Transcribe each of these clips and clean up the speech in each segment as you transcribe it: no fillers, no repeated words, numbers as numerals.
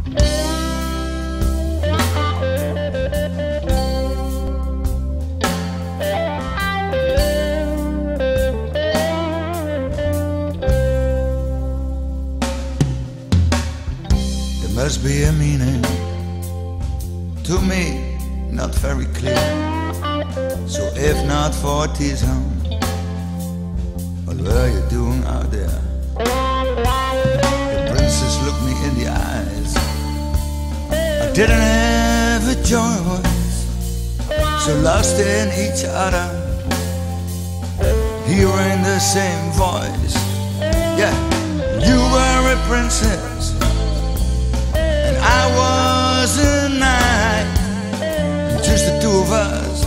Must be a meaning to me, not very clear. So if not for this home, what were you doing out there? The princess looked me in the eyes. I didn't have a choice, so lost in each other, hearing the same voice. Yeah, you were a princess, I was a knight, just the two of us,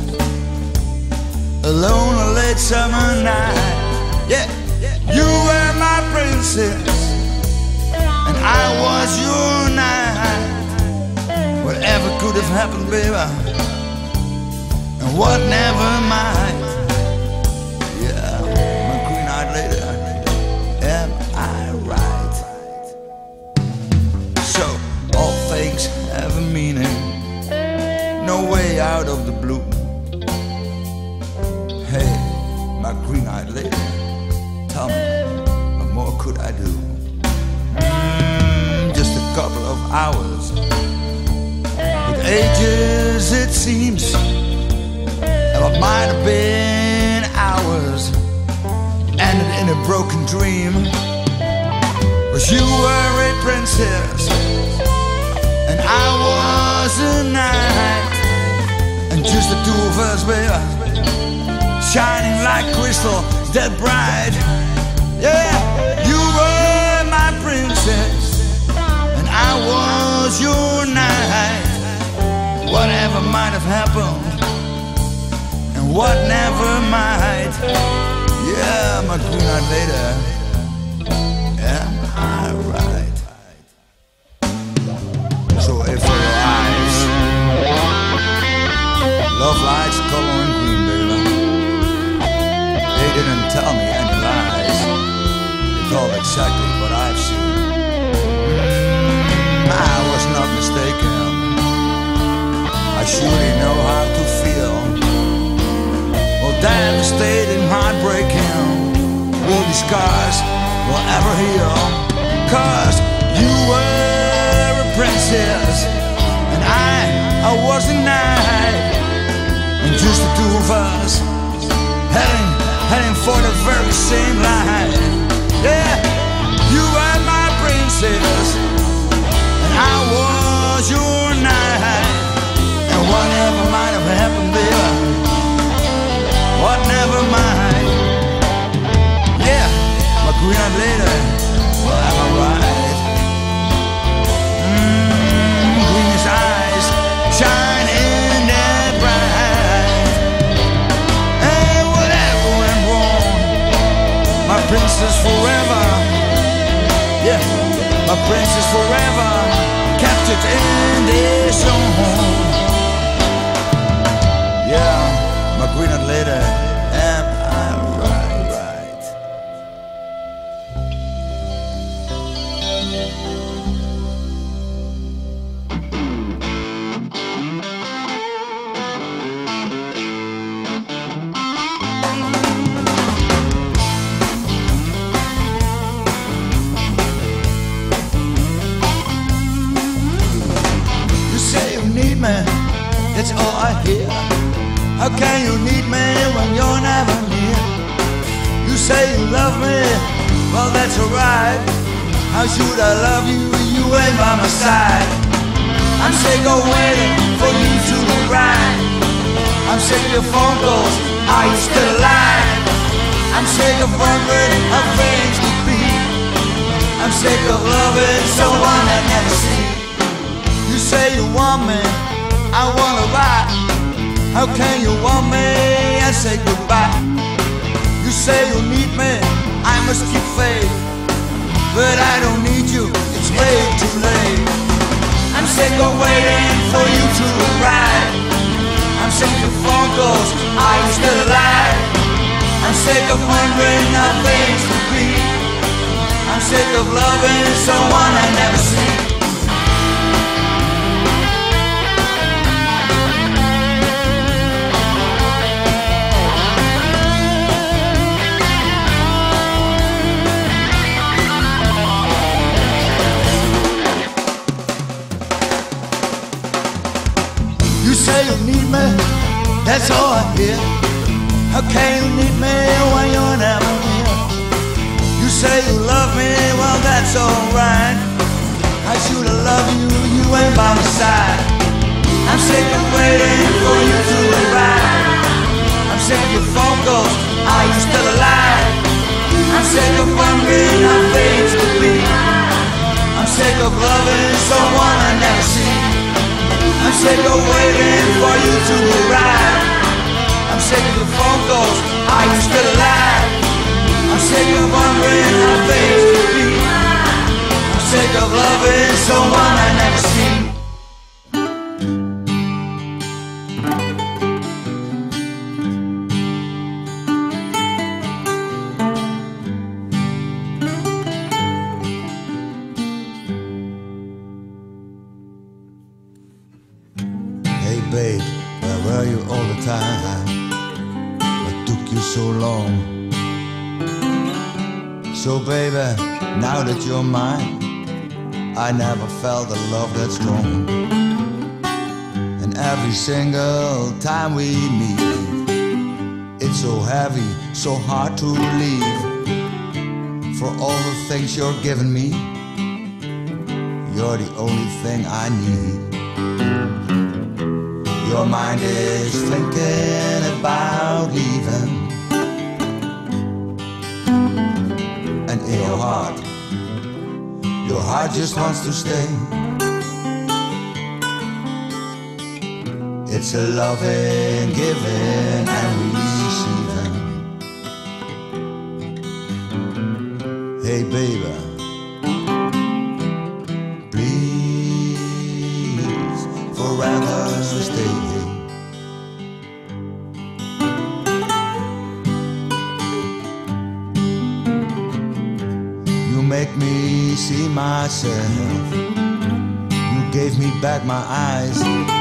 alone a late summer night. Yeah, you were my princess, and I was your knight. Whatever could have happened, baby, and what never might. Yeah, my green-eyed lady, am I right? So all fakes have a meaning, no way out of the blue. Hey, my green-eyed lady, tell me, what more could I do? Just a couple of hours, with ages it seems, and it might have been hours, ended in a broken dream. 'Cause you were a princess, and I was a knight, and just the two of us, baby, shining like crystal, that bright. Yeah, you were my princess, and I was your knight. Whatever might have happened, and what never might. Yeah, my green-eyed lady, am I right? So if your eyes, love lights coloring green, baby, they didn't tell me any lies. They told exactly what I've seen. I was not mistaken. I surely know how to feel. Well, devastating, heartbreaking, will these scars will ever heal? 'Cause you were a princess, and I was a knight, and just the two of us, heading for the very same line. Yeah, you were my princess, and I was your knight. And whatever might have happened, baby, what never might. Yeah, my green-eyed lady, well, am I right? Greenest eyes shine in that bright. And whatever went wrong, my princess forever. Yeah, my princess forever, captured in this song. Yeah, my green-eyed lady, am I right? You say you need me, that's all I hear. How can you need me when you're never near? You say you love me, well that's alright. How should I love you when you ain't by my side? I'm sick of waiting for you to arrive. I'm sick of phone calls, are you still alive? I'm sick of wondering how things could be. I'm sick of loving someone I never see. You say you want me, I wanna ride. How can you want me and say goodbye? You say you need me, I must keep faith, but I don't need you, it's way too late. I'm sick of waiting for you to arrive. I'm sick of phone calls, are you still alive? I'm sick of wondering how things could be. I'm sick of loving someone I never see. say you need me, that's all I hear. How can you need me when you're never here? You say you love me, well that's alright. I should have loved you, you ain't by my side. I'm sick of waiting for you to arrive. I'm sick of your phone calls, are you still alive? I'm sick of wondering how things could be. I'm sick of loving someone I never see. I'm sick of waiting for you to arrive. I'm sick of your phone calls, are you still alive? I'm sick of wondering how things could be. I'm sick of loving someone I never see. Hey babe, where were you all the time? What took you so long? So baby, now that you're mine, I never felt a love that strong. And every single time we meet, it's so heavy, so hard to leave. For all the things you're giving me, you're the only thing I need. Your mind is thinking about leaving, and in your heart just wants to stay. It's a loving, giving and receiving. Hey baby, please forever stay. You make me see myself. You gave me back my eyes.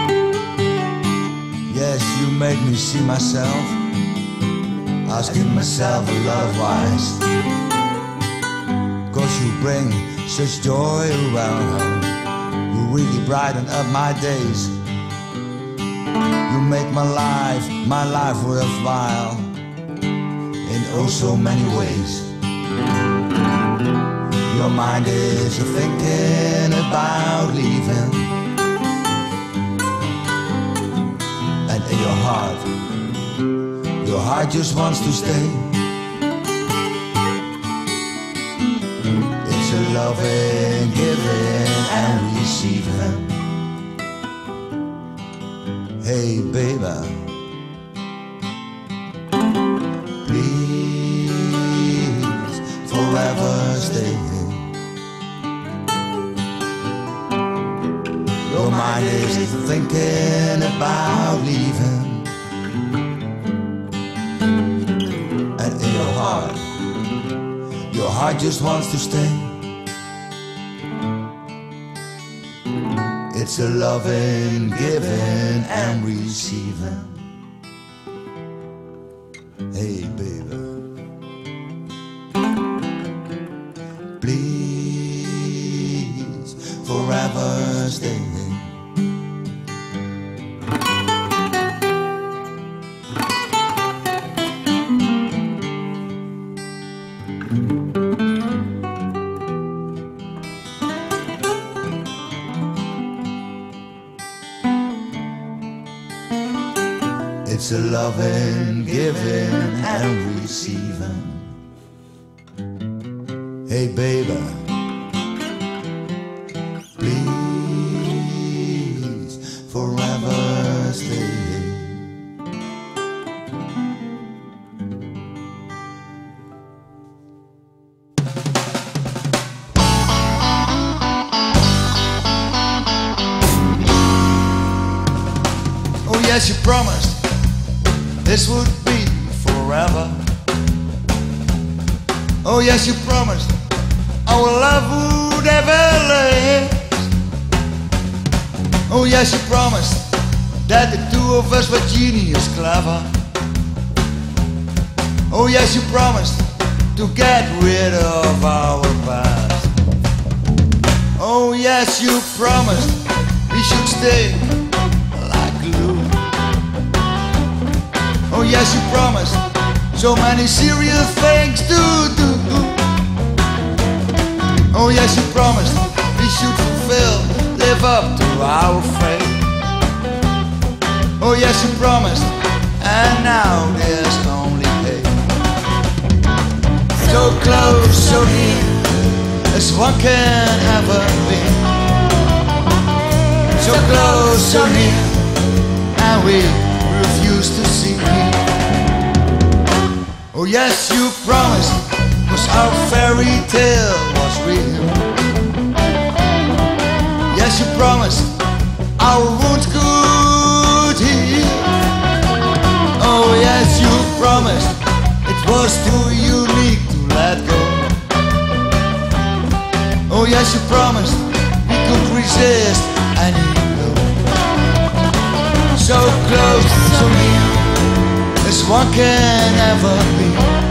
Yes, you made me see myself. Asking myself a love wise. 'Cause you bring such joy around. You really brighten up my days. You make my life worthwhile in oh so many ways. Your mind is thinking about leaving, and in your heart just wants to stay. It's a loving, giving and receiving. Hey baby, please forever stay. Your mind is thinking about leaving, and in your heart just wants to stay. It's a loving, giving and receiving. Hey baby, please forever stay. It's a loving, giving and receiving. Hey baby, please forever stay. Oh yes, you promised this would be forever. Oh yes, you promised our love would ever last. Oh yes, you promised that the two of us were genius clever. Oh yes, you promised to get rid of our past. Oh yes, you promised we should stay like glue. yes, you promised so many serious things to do. Oh yes, you promised we should fulfill, live up to our faith. Oh yes, you promised, and now there's only hate. So close, so near, as one can ever be. So close, so near, and we refuse to see. Oh yes, you promised, 'cause our fairy tale was real. Yes, you promised our wounds could heal. Oh yes, you promised it was too unique to let go. Oh yes, you promised we could resist any blow. So close, so near, as one can ever be.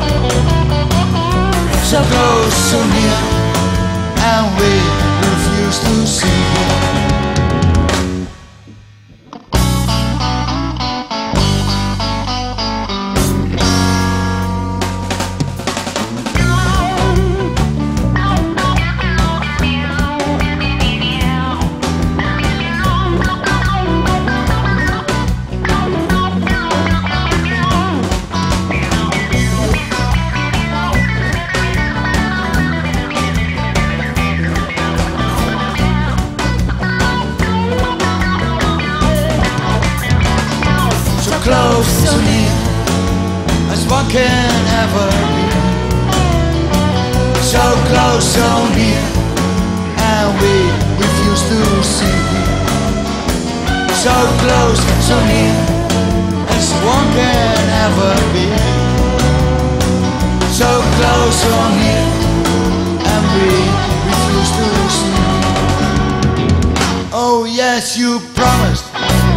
So close, so near, and we refuse to see. Close, so near, as one can ever be. So close, so near, and we refuse to see. So close, so near, as one can ever be. So close, so near, and we refuse to see. Oh yes, you promised.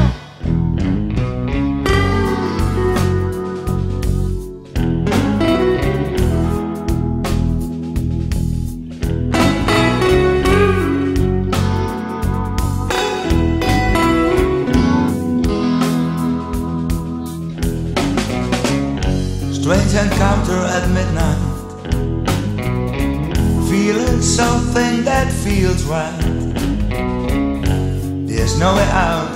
Strange encounter at midnight, feeling something that feels right. There's no way out,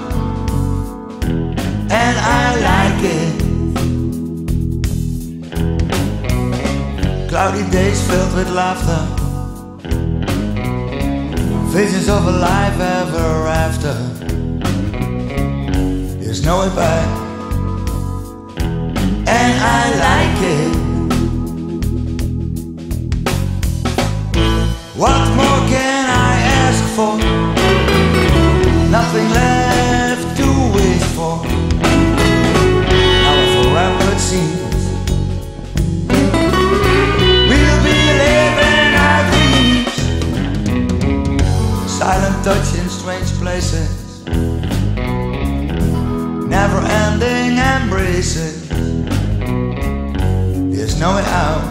and I like it. Cloudy days filled with laughter, visions of a life ever after. There's no way back, and I like it. What more can I ask for? Nothing left to wait for. Now and forever it seems we'll be living our dreams. Silent touch in strange places, never-ending embraces. There's no way out,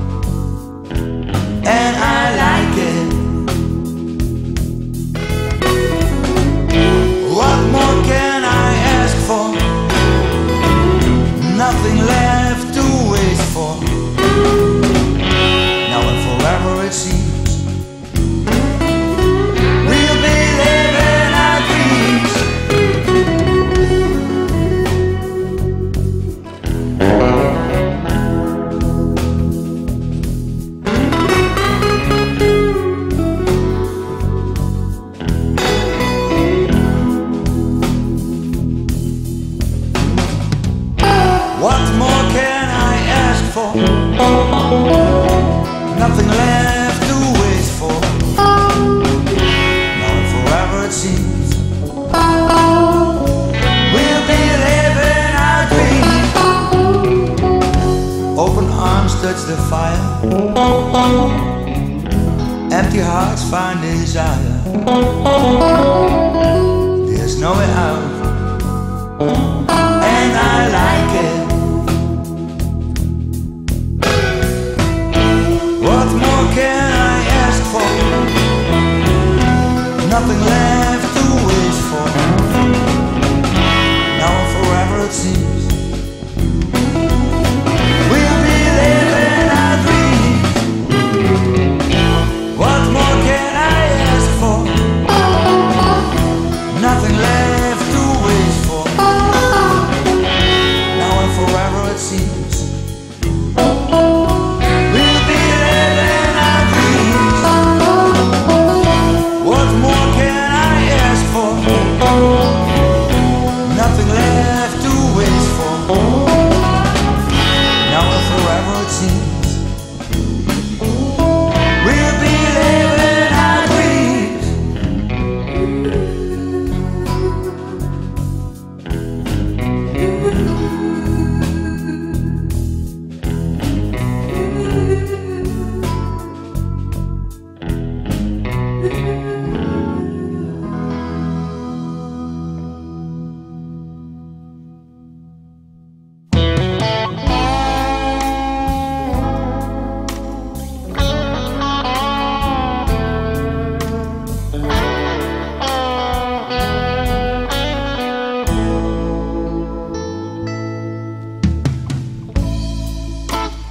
and I like it. What more can I ask for? Nothing left to wait for. Now and forever it seems we'll be living our dreams. What more can I ask for? Nothing left to wait for. Now and forever it seems we'll be living our dreams. Open arms touch the fire, empty hearts find desire. There's no way out, and I like it. What more can I ask for? Nothing left to wish for. Now and forever it seems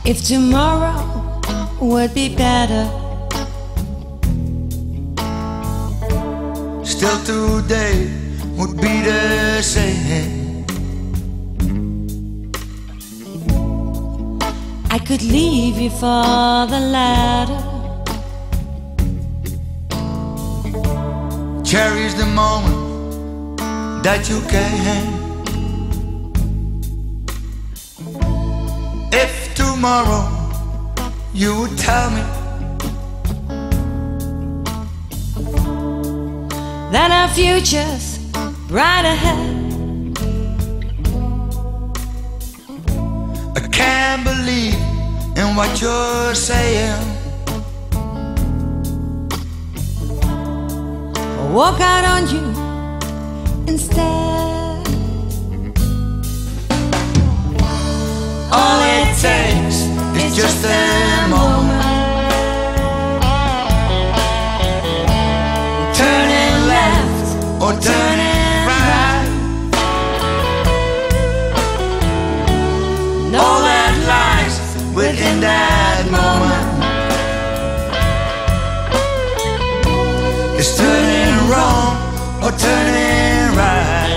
If tomorrow would be better, still today would be the same. I could leave you for the latter. Cherish the moment that you can. If tomorrow you would tell me that our future's right ahead, I can't believe in what you're saying. I'll walk out on you instead. All it takes is just a moment. Turning left Or turning right. All that lies within that moment is turning wrong or turning right.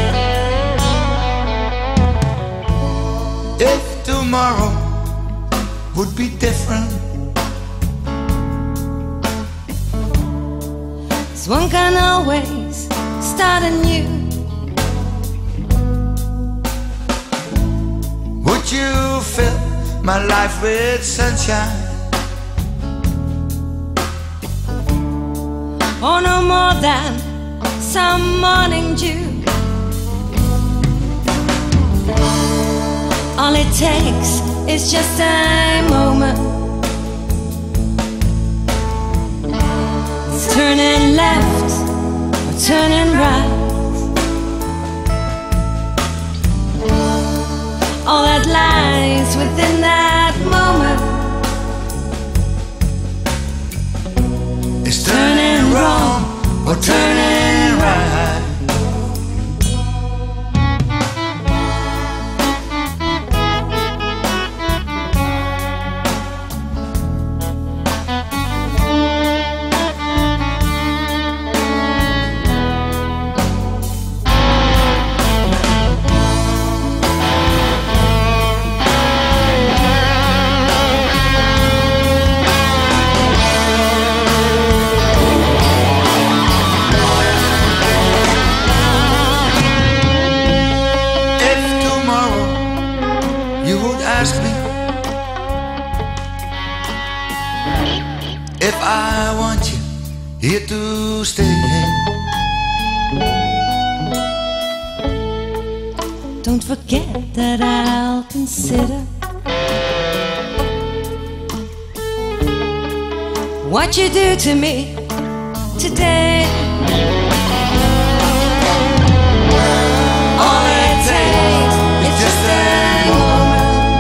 If tomorrow would be different, so one can always start anew. would you fill my life with sunshine? Or no more than some morning dew. All it takes is just a moment. It's turning left or turning right. All that lies within that moment is turning wrong or turning right. Ask me if I want you here to stay. Don't forget that I'll consider what you do to me today. All it takes is just a moment.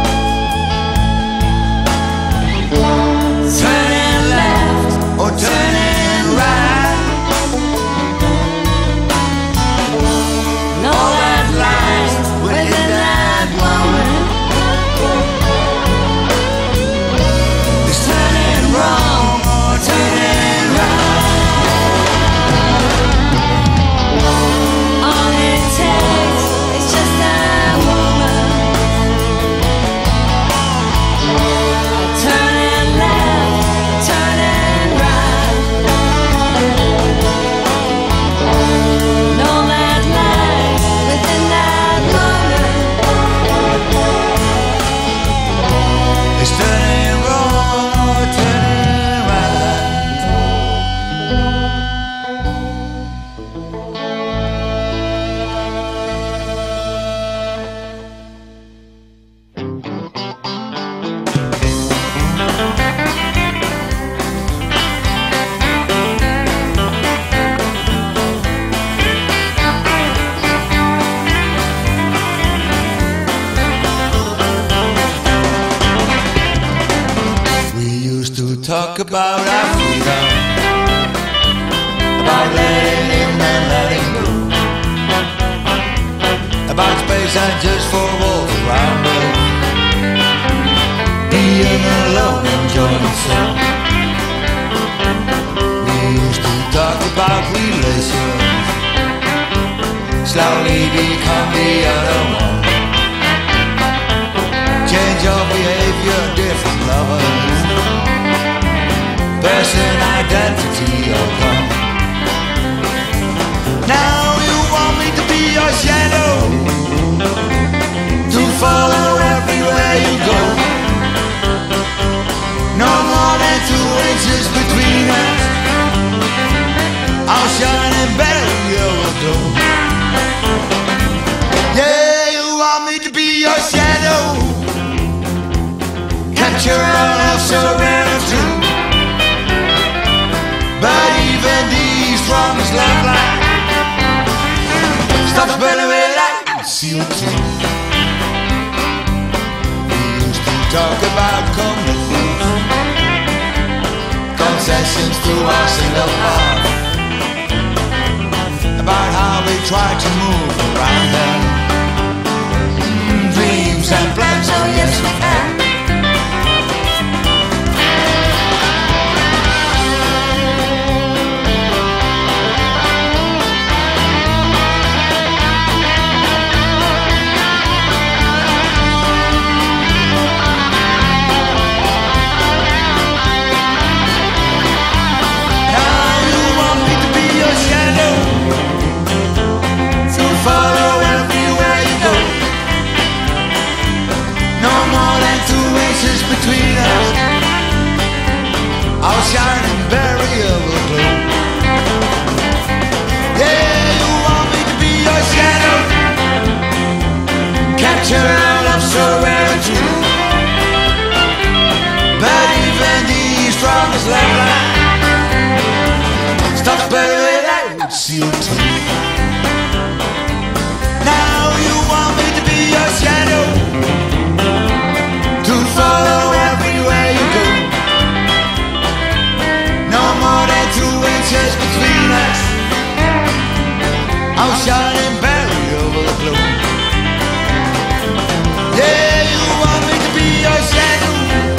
Turning left or turning right. And all that lies within that moment is turning wrong or turning right. all it takes is just a moment. Turning left, turning right. And all that lies within that moment Is turning wrong or turning right. We used to talk about our freedom, about letting in and letting go, about space and just for walls around us. We and so. We used to talk about relations, slowly become the other one. Change your behavior, different lovers, person identity all gone. Now you want me to be your shadow, to follow everywhere you go. No more than 2 inches between us, I'll shine and better you will do. Yeah, you want me to be your shadow, capture all of serenity. But even the strongest love light stops burning with light CO2. We used to talk about commitments, concessions to our single heart, about how we try to move around them, dreams and plans, oh yes we can. Between us, I'll shine and bury your glow. Yeah, you want me to be your shadow, capture all of serenity. But even the strongest love line stops burning out CO2. Now you want me to be your shadow, to follow everywhere you go. No more than 2 inches between us, I'll shine and bury over the glow. Yeah, you want me to be your shadow,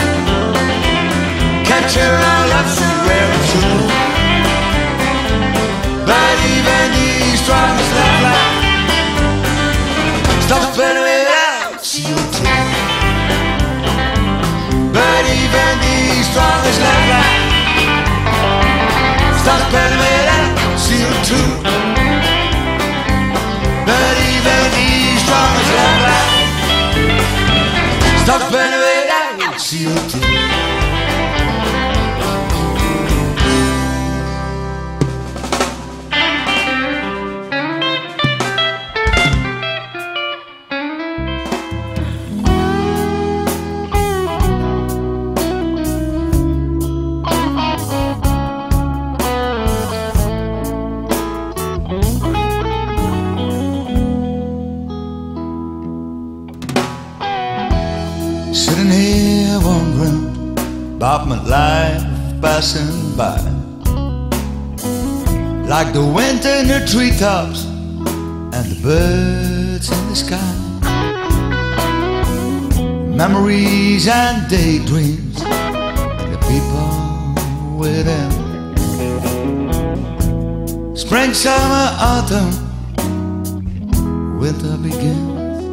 capture all of serenity. But even the strongest love light stops burning without CO2. But even the strongest love light stops burning without CO2. But even the strongest love light stops burning without CO2. Sitting here wondering about my life passing by, like the wind in the treetops and the birds in the sky. Memories and daydreams and the people within. Spring, summer, autumn, winter begins.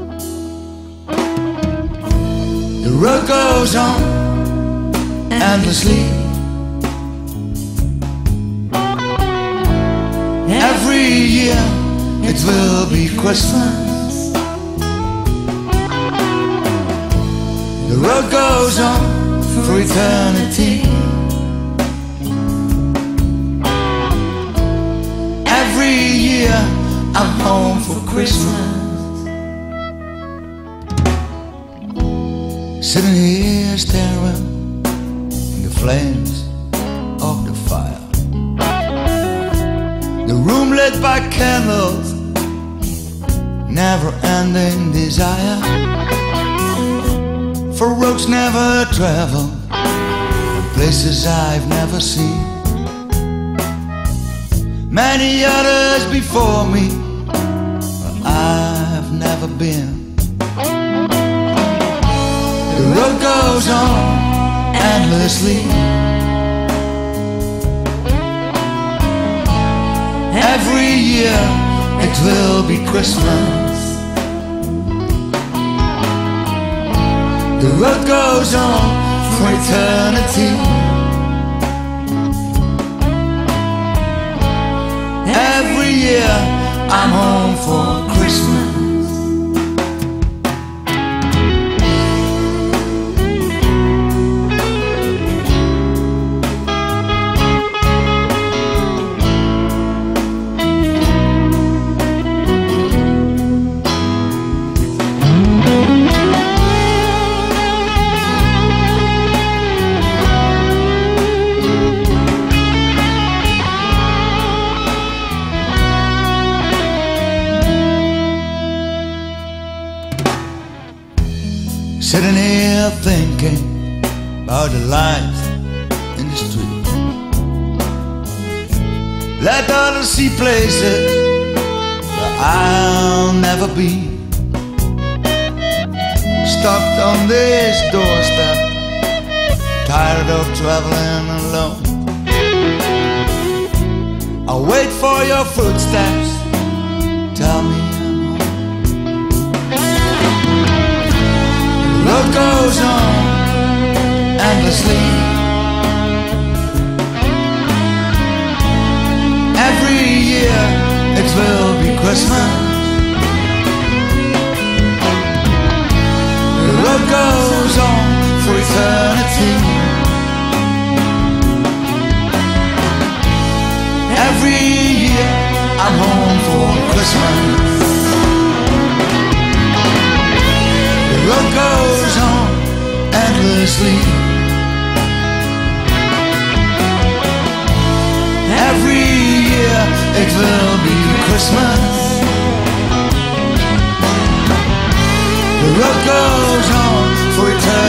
The road goes on endlessly. Every year it will be Christmas. The road goes on for eternity. Every year I'm home for Christmas. Sitting here staring in the flames of the fire, the room lit by candles, never-ending desire, for roads never traveled, places I've never seen. Many others before me, but I've never been. The road goes on endlessly. Every year it will be Christmas. The road goes on for eternity. Every year I'm home for Christmas. Sitting here thinking about the life in the street. Let others see places where I'll never be. Stopped on this doorstep, tired of traveling alone. I'll wait for your footsteps, tell me the road goes on endlessly. Every year it will be Christmas. The road goes on for eternity. Every year I'm home for Christmas. The road goes on endlessly. Every year it will be Christmas. The road goes on for eternity.